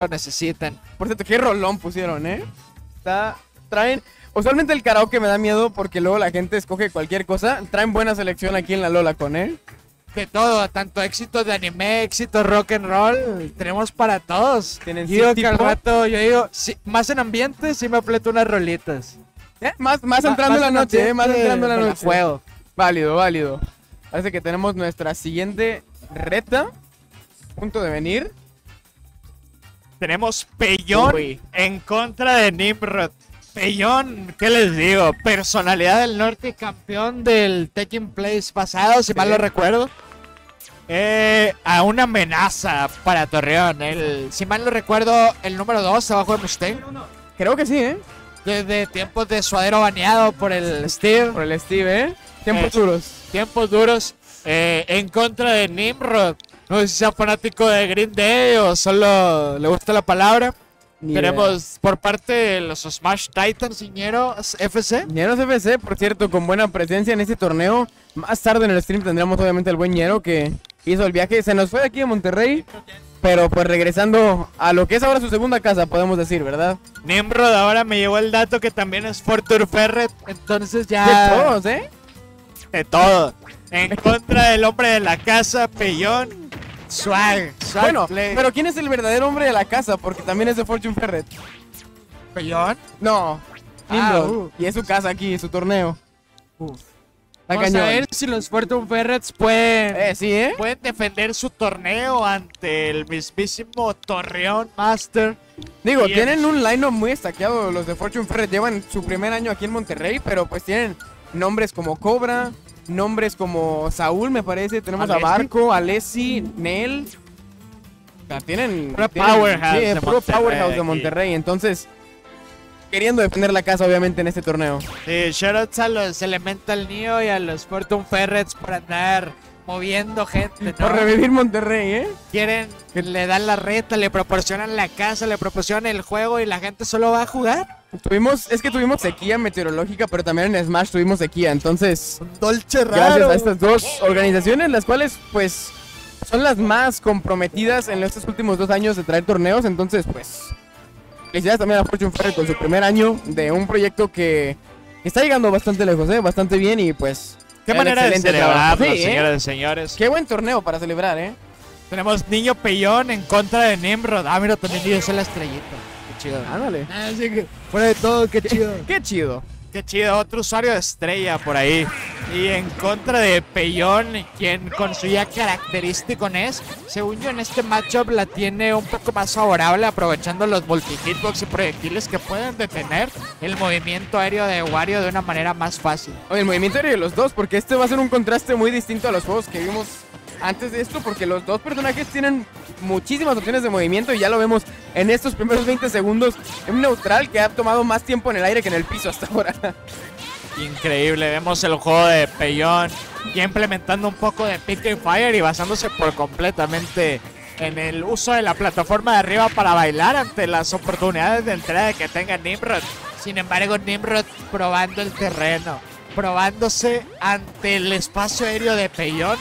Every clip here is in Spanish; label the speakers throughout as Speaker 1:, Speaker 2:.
Speaker 1: lo necesiten.
Speaker 2: Por cierto, qué rolón pusieron, ¿eh? Traen... Usualmente el karaoke me da miedo porque luego la gente escoge cualquier cosa. Traen buena selección aquí en la Lollacon, ¿eh?
Speaker 1: De todo, tanto éxitos de anime, éxitos rock and roll, tenemos para todos.
Speaker 2: Tienen
Speaker 1: Yo digo
Speaker 2: City
Speaker 1: que al
Speaker 2: Pop.
Speaker 1: rato, yo digo, sí, más en ambiente, sí me apleto unas rolitas.
Speaker 2: Más entrando la
Speaker 1: en
Speaker 2: noche, ¿eh? Más
Speaker 1: ambiente,
Speaker 2: entrando la
Speaker 1: me
Speaker 2: noche.
Speaker 1: juego.
Speaker 2: Válido, válido. Parece que tenemos nuestra siguiente reta. Punto de venir.
Speaker 1: Tenemos Peyón
Speaker 2: Uy.
Speaker 1: en contra de Nimrod. Peyón, ¿qué les digo? Personalidad del norte y campeón del Tekken Place pasado, si mal no recuerdo. A una amenaza para Torreón. Si mal no recuerdo, el número 2 abajo de Mustang.
Speaker 2: Creo que sí, ¿eh?
Speaker 1: Desde tiempos de suadero baneado por el Steve.
Speaker 2: Por el Steve, ¿eh? Tiempos
Speaker 1: Eh,
Speaker 2: duros.
Speaker 1: Tiempos duros. En contra de Nimrod. No sé si sea fanático de Green Day o solo le gusta la palabra.
Speaker 2: Ni
Speaker 1: Tenemos por parte de los Smash Titans Ñeros FC.
Speaker 2: Ñeros FC, por cierto, con buena presencia en este torneo. Más tarde en el stream tendremos obviamente al buen Ñero que hizo el viaje. Se nos fue de aquí de Monterrey, pero pues regresando a lo que es ahora su segunda casa, podemos decir, ¿verdad?
Speaker 1: Nimrod ahora me llegó el dato que también es Fortur Ferret. Entonces ya...
Speaker 2: De todos, ¿eh?
Speaker 1: De todo. En contra del hombre de la casa, Peyón. Swag
Speaker 2: Bueno,
Speaker 1: play.
Speaker 2: pero ¿quién es el verdadero hombre de la casa? Porque también es de Fortune Ferret.
Speaker 1: Peyón.
Speaker 2: No,
Speaker 1: Ah,
Speaker 2: Nimrod. Y es su casa aquí, su torneo. Está
Speaker 1: Vamos a
Speaker 2: cañón.
Speaker 1: ver si los Fortune Ferrets pueden...
Speaker 2: Sí, ¿eh?
Speaker 1: Pueden defender su torneo ante el mismísimo Torreón Master.
Speaker 2: Digo,
Speaker 1: Bien.
Speaker 2: tienen un line-up muy estaqueado los de Fortune Ferret. Llevan su primer año aquí en Monterrey, pero pues tienen nombres como Cobra, nombres como Saúl, me parece. Tenemos a
Speaker 1: Alessi.
Speaker 2: Barco, Alessi, Nel. O sea, tienen...
Speaker 1: Puro
Speaker 2: tienen-
Speaker 1: powerhouse
Speaker 2: sí,
Speaker 1: de
Speaker 2: puro
Speaker 1: Monterrey
Speaker 2: powerhouse de
Speaker 1: aquí.
Speaker 2: Monterrey. Entonces, queriendo defender la casa, obviamente, en este torneo.
Speaker 1: Sí, shoutouts a los Elemental Neo y a los Fortune Ferrets por andar moviendo gente, ¿no?
Speaker 2: Por revivir Monterrey, ¿eh?
Speaker 1: Quieren, le dan la reta, le proporcionan la casa, le proporcionan el juego y la gente solo va a jugar.
Speaker 2: Tuvimos sequía meteorológica, pero también en Smash tuvimos sequía. Entonces,
Speaker 1: Dolce
Speaker 2: gracias a estas dos organizaciones, las cuales, pues, son las más comprometidas en estos últimos 2 años de traer torneos. Entonces, pues, felicidades también a Fortune Ferret con su primer año de un proyecto que está llegando bastante lejos, bastante bien y pues...
Speaker 1: Qué
Speaker 2: un
Speaker 1: manera de
Speaker 2: excelente trabajo.
Speaker 1: celebrarlo,
Speaker 2: Sí,
Speaker 1: señoras y señores.
Speaker 2: Qué buen torneo para celebrar,
Speaker 1: Tenemos Niño Peyón en contra de Nimrod. Ah, mira, también dio la estrellita. Qué chido.
Speaker 2: Ándale.
Speaker 1: Así que, fuera de todo, qué chido.
Speaker 2: Qué chido.
Speaker 1: Qué chido, otro usuario de estrella por ahí. Y en contra de Peyón, quien con su ya característico NES, según yo en este matchup la tiene un poco más favorable, aprovechando los multi-hitbox y proyectiles que pueden detener el movimiento aéreo de Wario de una manera más fácil.
Speaker 2: Oye, el movimiento aéreo de los dos, porque este va a ser un contraste muy distinto a los juegos que vimos antes de esto, porque los dos personajes tienen muchísimas opciones de movimiento y ya lo vemos en estos primeros 20 segundos en un neutral que ha tomado más tiempo en el aire que en el piso hasta ahora.
Speaker 1: Increíble, vemos el juego de Peyón ya implementando un poco de pick and fire y basándose por completamente en el uso de la plataforma de arriba para bailar ante las oportunidades de entrada que tenga Nimrod. Sin embargo, Nimrod probando el terreno, probándose ante el espacio aéreo de Peyón.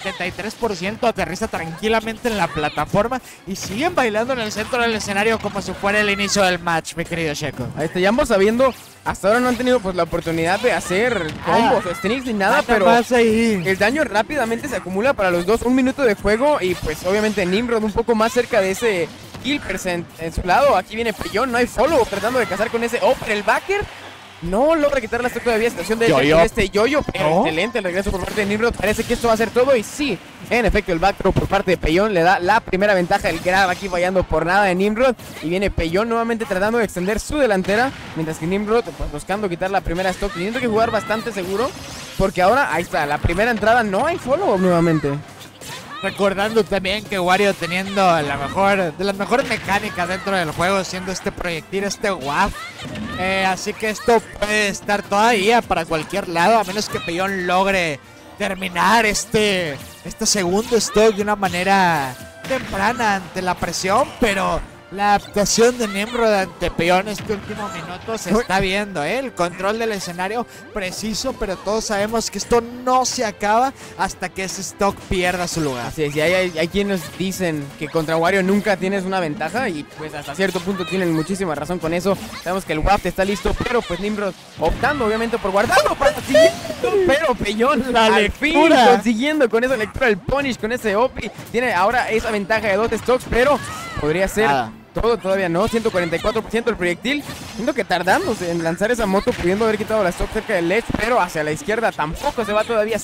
Speaker 1: 73% aterriza tranquilamente en la plataforma y siguen bailando en el centro del escenario como si fuera el inicio del match, mi querido Checo.
Speaker 2: Ahí está, ya ambos sabiendo, hasta ahora no han tenido pues la oportunidad de hacer combos o streaks ni nada, pero
Speaker 1: ahí.
Speaker 2: el daño rápidamente se acumula para los dos. 1 minuto de juego y pues obviamente Nimrod un poco más cerca de ese kill percent en su lado. Aquí viene Peyón, no hay follow, tratando de cazar con ese pero el backer no logra quitar la estatua de vida, situación de
Speaker 1: Yo-yo.
Speaker 2: este yo-yo, pero
Speaker 1: ¿No?
Speaker 2: excelente el regreso por parte de Nimrod. Parece que esto va a ser todo y sí, en efecto el back throw por parte de Peyón le da la primera ventaja. El grab aquí fallando por nada de Nimrod y viene Peyón nuevamente tratando de extender su delantera, mientras que Nimrod pues buscando quitar la primera stock, teniendo que jugar bastante seguro, porque ahora ahí está, la primera entrada no hay follow nuevamente.
Speaker 1: Recordando también que Wario teniendo la mejor, de las mejores mecánicas dentro del juego, siendo este proyectil, este WAF. Así que esto puede estar todavía para cualquier lado, a menos que Peyón logre terminar este segundo stock de una manera temprana ante la presión, pero La adaptación de Nimrod ante Peón este último minuto se está viendo, ¿eh? El control del escenario preciso, pero todos sabemos que esto no se acaba hasta que ese stock pierda su lugar.
Speaker 2: Así es, y hay quienes dicen que contra Wario nunca tienes una ventaja y pues hasta cierto punto tienen muchísima razón con eso. Sabemos que el Waft está listo, pero pues Nimrod optando obviamente por guardarlo para el siguiente, pero Peón al fin consiguiendo con esa lectura del Punish, con ese OP, tiene ahora esa ventaja de 2 stocks, pero podría ser... Todo todavía no, 144% el proyectil. Siento que tardándose en lanzar esa moto, pudiendo haber quitado la stock cerca del ledge, pero hacia la izquierda tampoco se va todavía.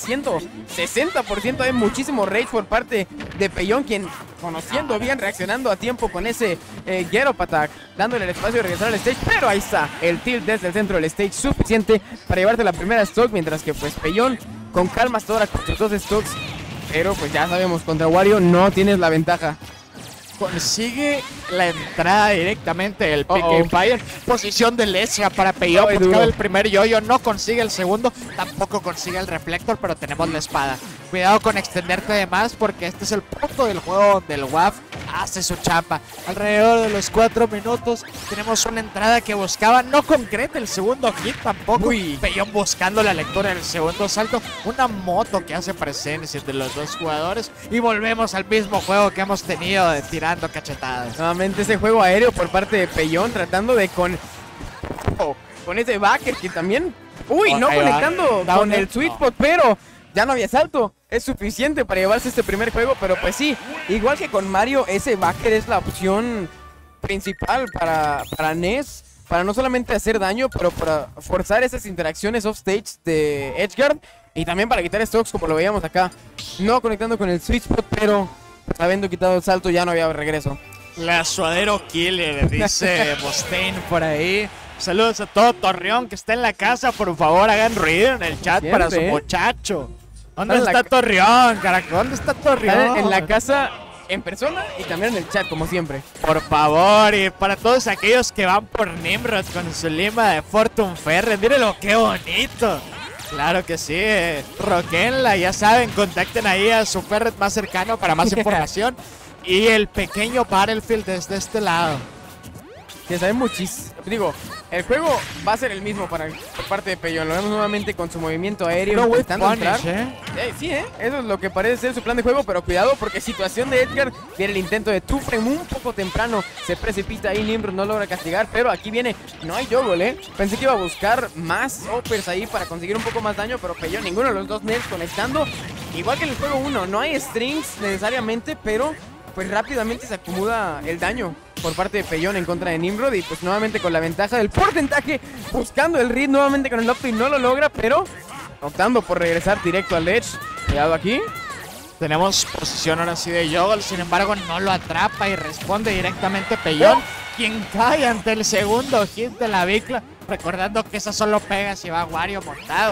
Speaker 2: 160%, hay muchísimo rage por parte de Peón, quien conociendo bien, reaccionando a tiempo con ese get up attack, dándole el espacio de regresar al stage, pero ahí está el tilt desde el centro del stage, suficiente para llevarte la primera stock, mientras que pues Peón con calma hasta ahora con sus 2 stocks, pero pues ya sabemos, contra Wario no tienes la ventaja.
Speaker 1: Consigue la entrada directamente del PK Fire. Posición de Lesia para Peón. Buscaba el primer yoyo, no consigue el segundo. Tampoco consigue el reflector, pero tenemos la espada. Cuidado con extenderte de más, porque este es el punto del juego donde el WAF hace su chamba. Alrededor de los 4 minutos tenemos una entrada que buscaba, no concreta el segundo hit tampoco. Peón buscando la lectura del segundo salto. Una moto que hace presencia entre los dos jugadores. Y volvemos al mismo juego que hemos tenido de tirando cachetadas.
Speaker 2: Nuevamente ese juego aéreo por parte de Peón, tratando de con ese backer que también... no conectando con el sweet spot, pero ya no había salto. Es suficiente para llevarse este primer juego, pero pues sí, igual que con Mario, ese backer es la opción principal para NES, para no solamente hacer daño, pero para forzar esas interacciones offstage de Edgeguard y también para quitar stocks, como lo veíamos acá. No conectando con el sweet spot, pero pues, habiendo quitado el salto ya no había regreso.
Speaker 1: La suadero killer, dice Mustaine por ahí. Saludos a todo Torreón que está en la casa, por favor hagan ruido en el chat para su muchacho. ¿Dónde está Torreón, carajo? ¿Dónde está Torreón?
Speaker 2: En la casa, en persona y también en el chat, como siempre.
Speaker 1: Por favor, y para todos aquellos que van por Nimrod con su lima de Fortune Ferret, mírenlo, qué bonito. Claro que sí, roquenla, ya saben, contacten ahí a su Ferret más cercano para más información. Y el pequeño Battlefield desde este lado.
Speaker 2: Que sabe muchísimo. Digo, el juego va a ser el mismo por parte de Peón. Lo vemos nuevamente con su movimiento aéreo, intentando entrar. Sí, eso es lo que parece ser su plan de juego, pero cuidado porque situación de Edgar. Viene el intento de two frame un poco temprano. Se precipita ahí, Nimrod no logra castigar, pero aquí viene, no hay juggle, Pensé que iba a buscar más uppers ahí para conseguir un poco más daño, pero Peón, ninguno de los dos nails conectando. Igual que en el juego 1, no hay strings necesariamente, pero pues rápidamente se acomoda el daño por parte de Peón en contra de Nimrod. Y pues nuevamente con la ventaja del porcentaje, buscando el read nuevamente con el up y no lo logra, pero optando por regresar directo al edge. Cuidado aquí.
Speaker 1: Tenemos posición ahora sí de juggle, sin embargo no lo atrapa y responde directamente Peón, quien cae ante el segundo hit de la bicla. Recordando que esa solo pega si va Wario montado.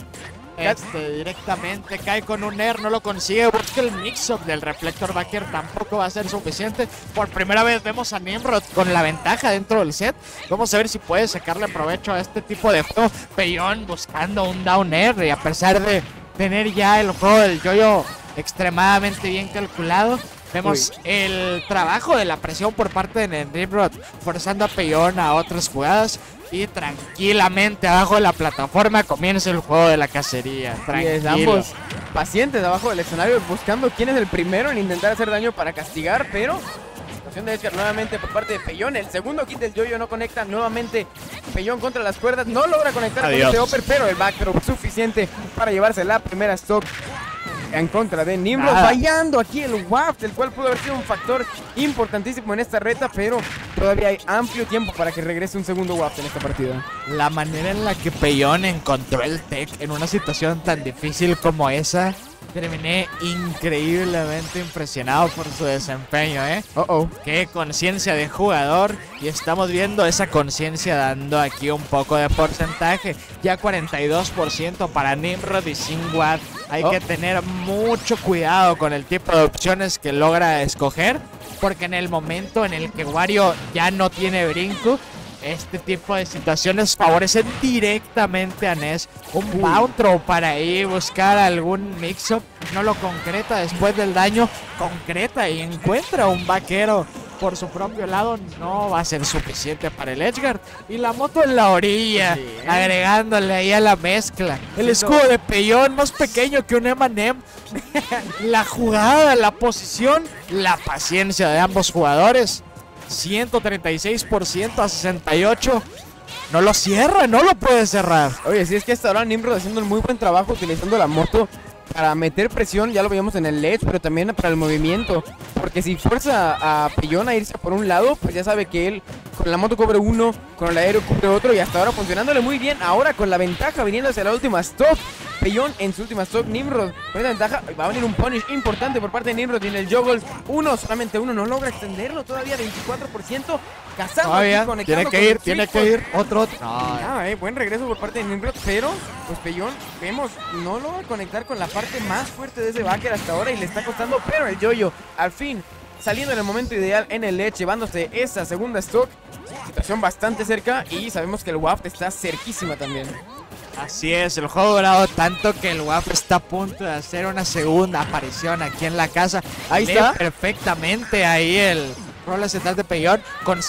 Speaker 1: Directamente cae con un air, no lo consigue. Busca el mix-up del reflector backer, tampoco va a ser suficiente. Por primera vez vemos a Nimrod con la ventaja dentro del set. Vamos a ver si puede sacarle provecho a este tipo de juego. Peón buscando un down air, y a pesar de tener ya el juego del yoyo extremadamente bien calculado, vemos el trabajo de la presión por parte de Nimrod, forzando a Peón a otras jugadas. Y tranquilamente abajo de la plataforma comienza el juego de la cacería. Tranquilo.
Speaker 2: Ambos pacientes abajo del escenario buscando quién es el primero en intentar hacer daño para castigar, pero situación de Edgar nuevamente por parte de Peón. El segundo kit del yoyo no conecta, nuevamente Peón contra las cuerdas, no logra conectar con este upper, pero el backdrop suficiente para llevarse la primera stock en contra de Nimrod, fallando aquí el waft, el cual pudo haber sido un factor importantísimo en esta reta, pero todavía hay amplio tiempo para que regrese un segundo waft en esta partida.
Speaker 1: La manera en la que Peón encontró el tech en una situación tan difícil como esa, terminé increíblemente impresionado por su desempeño, Qué conciencia de jugador, y estamos viendo esa conciencia dando aquí un poco de porcentaje. Ya 42% para Nimrod y sin watt. Hay que tener mucho cuidado con el tipo de opciones que logra escoger, porque en el momento en el que Wario ya no tiene brinco, este tipo de situaciones favorecen directamente a NES. Un bound throw para ahí buscar algún mix-up, no lo concreta después del daño, concreta y encuentra un vaquero por su propio lado no va a ser suficiente para el Edgeguard. Y la moto en la orilla, agregándole ahí a la mezcla. El escudo de Pellón más pequeño que un M&M. La jugada, la posición, la paciencia de ambos jugadores. 136% a 68%. No lo cierra, no lo puede cerrar.
Speaker 2: Oye, sí, es que hasta ahora Nimrod haciendo un muy buen trabajo utilizando la moto para meter presión, ya lo veíamos en el ledge, pero también para el movimiento. Porque si fuerza a Pellón a irse por un lado, pues ya sabe que él con la moto cubre uno, con el aéreo cubre otro, y hasta ahora funcionándole muy bien. Ahora con la ventaja viniendo hacia la última stop. Pellón en su última stop, Nimrod con esa ventaja. Va a venir un punish importante por parte de Nimrod y en el juggle. Solamente uno, no logra extenderlo todavía, 24%. Cazando,
Speaker 1: tiene que ir, otro.
Speaker 2: Buen regreso por parte de Nimrod, pero pues Pellón, vemos, no logra conectar con la parte más fuerte de ese backer hasta ahora y le está costando, pero el Yoyo al fin saliendo en el momento ideal en el edge, llevándose esa segunda stock. Situación bastante cerca y sabemos que el Waft está cerquísima también.
Speaker 1: Así es, el juego durado tanto que el Waft está a punto de hacer una segunda aparición aquí en la casa.
Speaker 2: Ahí está.
Speaker 1: Perfectamente ahí el rola central de Pellón.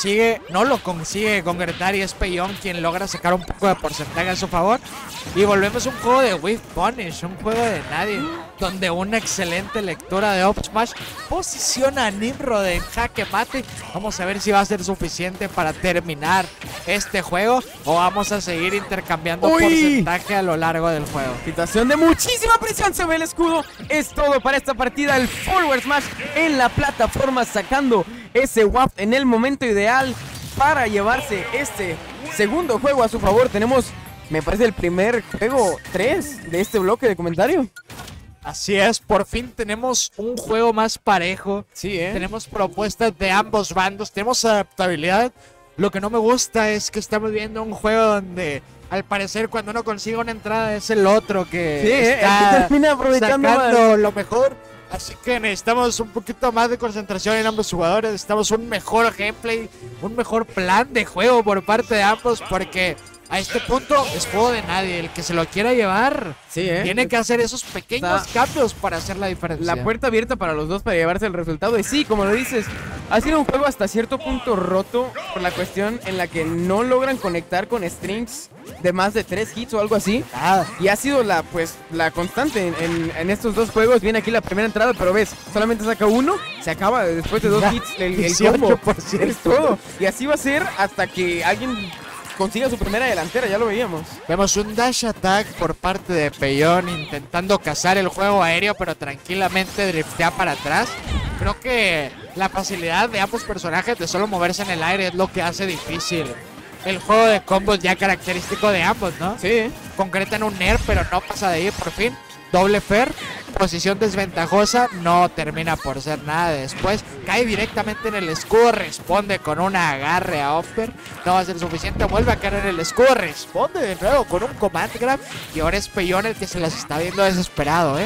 Speaker 1: No lo consigue concretar y es Pellón quien logra sacar un poco de porcentaje a su favor. Y volvemos a un juego de Whiff Punish, un juego de nadie, donde una excelente lectura de Up Smash posiciona a Nimrod en jaque mate. Vamos a ver si va a ser suficiente para terminar este juego o vamos a seguir intercambiando porcentaje a lo largo del juego.
Speaker 2: Situación de muchísima presión, se ve el escudo. Es todo para esta partida, el Forward Smash en la plataforma, sacando ese Waft en el momento ideal para llevarse este segundo juego a su favor. Tenemos, me parece, el primer juego 3 de este bloque de comentario.
Speaker 1: Así es, por fin tenemos un juego más parejo.
Speaker 2: Sí,
Speaker 1: Tenemos propuestas de ambos bandos, tenemos adaptabilidad. Lo que no me gusta es que estamos viendo un juego donde al parecer cuando uno consigue una entrada es el otro que está
Speaker 2: el que termina aprovechando
Speaker 1: sacando lo mejor. Así que necesitamos un poquito más de concentración en ambos jugadores. Necesitamos un mejor gameplay, un mejor plan de juego por parte de ambos, porque a este punto es juego de nadie. El que se lo quiera llevar tiene que hacer esos pequeños cambios para hacer la diferencia.
Speaker 2: La puerta abierta para los dos para llevarse el resultado. Y sí, como lo dices, ha sido un juego hasta cierto punto roto por la cuestión en la que no logran conectar con strings de más de 3 hits o algo así. Y ha sido la constante en estos dos juegos. Viene aquí la primera entrada, pero ves, solamente saca uno, se acaba después de 2 hits el combo. Es todo. Y así va a ser hasta que alguien consiga su primera delantera, ya lo veíamos.
Speaker 1: Vemos un dash attack por parte de Pellón intentando cazar el juego aéreo, pero tranquilamente driftea para atrás. Creo que la facilidad de ambos personajes de solo moverse en el aire es lo que hace difícil el juego de combos ya característico de ambos, ¿no?
Speaker 2: Sí.
Speaker 1: Concretan un nerf, pero no pasa de ahí por fin. Doble fair, posición desventajosa, no termina por ser nada después. Cae directamente en el escudo, responde con un agarre a Offer. No va a ser suficiente, vuelve a caer en el escudo, responde de nuevo con un command grab. Y ahora es Pellón el que se las está viendo desesperado,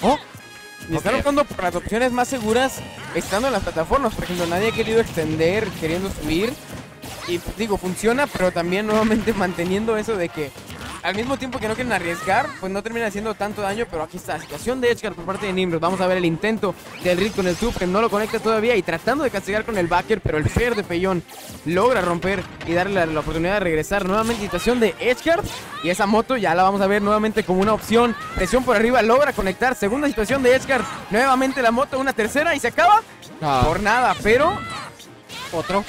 Speaker 2: Y están optando por las opciones más seguras estando en las plataformas. Por ejemplo, nadie ha querido extender, queriendo subir. Y digo, funciona, pero también nuevamente manteniendo eso de que al mismo tiempo que no quieren arriesgar, pues no termina haciendo tanto daño. Pero aquí está la situación de Edgeguard por parte de Nimrod. Vamos a ver el intento del Reed con el Supreme, no lo conecta todavía y tratando de castigar con el backer, pero el fair de Pellón logra romper y darle la oportunidad de regresar. Nuevamente situación de Edgeguard y esa moto ya la vamos a ver nuevamente como una opción. Presión por arriba, logra conectar. Segunda situación de Edgeguard, nuevamente la moto, una tercera y se acaba por nada, pero otro.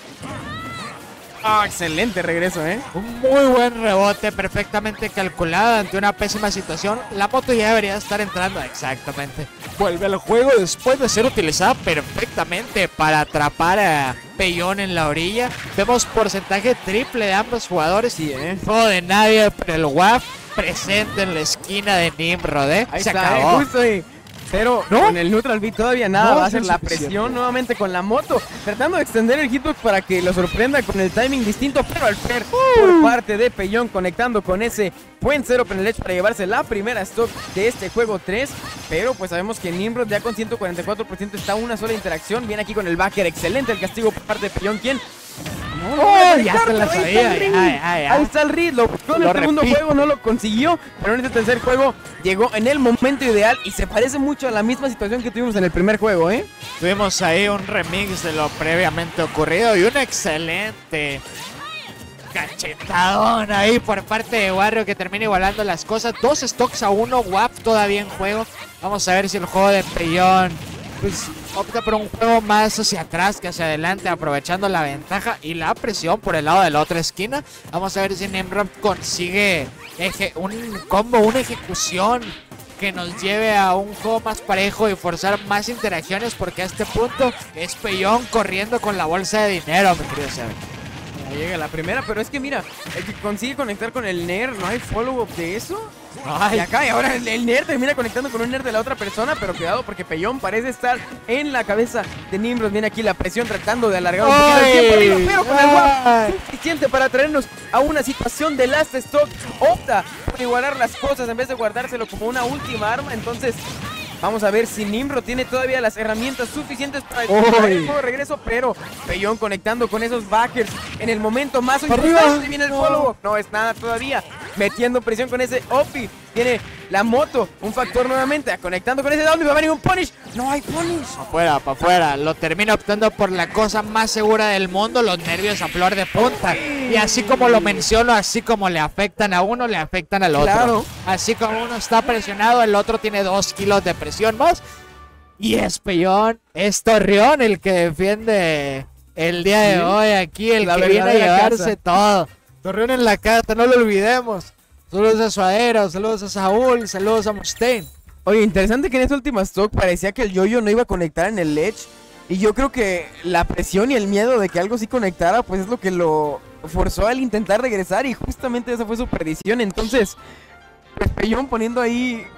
Speaker 2: Excelente regreso,
Speaker 1: Un muy buen rebote, perfectamente calculado ante una pésima situación. La moto ya debería estar entrando, exactamente. Vuelve al juego después de ser utilizada perfectamente para atrapar a Pellón en la orilla. Vemos porcentaje triple de ambos jugadores. Juego de nadie, pero el WAF presente en la esquina de Nimrod,
Speaker 2: Ahí
Speaker 1: se
Speaker 2: está,
Speaker 1: acabó.
Speaker 2: Justo ahí. Pero con el neutral beat todavía nada, va a ser la presión nuevamente con la moto, tratando de extender el hitbox para que lo sorprenda con el timing distinto, pero al fair por parte de Pellón conectando con ese buen setup en el edge para llevarse la primera stock de este juego 3. Pero pues sabemos que Nimrod ya con 144% está una sola interacción. Viene aquí con el backer, excelente el castigo por parte de Pellón, quien
Speaker 1: ¡Oh! Ya se la
Speaker 2: Ahí está
Speaker 1: sabía.
Speaker 2: el Reed.
Speaker 1: Ya.
Speaker 2: Ahí está el Reed, lo buscó en el segundo
Speaker 1: repito.
Speaker 2: juego, no lo consiguió, pero en este tercer juego llegó en el momento ideal y se parece mucho a la misma situación que tuvimos en el primer juego, ¿eh?
Speaker 1: Tuvimos ahí un remix de lo previamente ocurrido y un excelente cachetadón ahí por parte de Wario que termina igualando las cosas. 2 stocks a 1, WAP todavía en juego. Vamos a ver si el juego de Pellón pues opta por un juego más hacia atrás que hacia adelante, aprovechando la ventaja y la presión por el lado de la otra esquina. Vamos a ver si Nimrod consigue un combo, una ejecución que nos lleve a un juego más parejo y forzar más interacciones, porque a este punto es Pellón corriendo con la bolsa de dinero, mi querido Seven.
Speaker 2: Ya llega la primera, pero es que mira, el que consigue conectar con el Nair, ¿no hay follow-up de eso? Y acá, y ahora el Nair termina conectando con un Nair de la otra persona, pero cuidado porque Pellón parece estar en la cabeza de Nimrod. Viene aquí la presión tratando de alargar un poquito el tiempo arriba, pero con el WAP suficiente para traernos a una situación de last stock. Opta por igualar las cosas en vez de guardárselo como una última arma, entonces vamos a ver si Nimrod tiene todavía las herramientas suficientes para el juego de regreso, pero Pellón conectando con esos backers en el momento más importante. Viene el follow-up, no es nada todavía, metiendo presión con ese Opti. Tiene la moto, un factor nuevamente, conectando con ese down y va a venir un punish. No hay punish.
Speaker 1: Para afuera, lo termina optando por la cosa más segura del mundo, los nervios a flor de punta. Y así como lo menciono, así como le afectan a uno, le afectan al otro.
Speaker 2: Claro.
Speaker 1: Así como uno está presionado, el otro tiene 2 kilos de presión más. Y es Pellón, es Torreón el que defiende el día de hoy aquí, el
Speaker 2: La
Speaker 1: que viene a
Speaker 2: verdadera
Speaker 1: llevarse todo. Torreón en la casa, no lo olvidemos. Saludos a Suadero, saludos a Saúl, saludos a Mustaine.
Speaker 2: Oye, interesante que en esta última stock parecía que el Yoyo no iba a conectar en el ledge. Y yo creo que la presión y el miedo de que algo sí conectara, pues es lo que lo forzó al intentar regresar. Y justamente esa fue su perdición. Entonces, pues Pellón poniendo ahí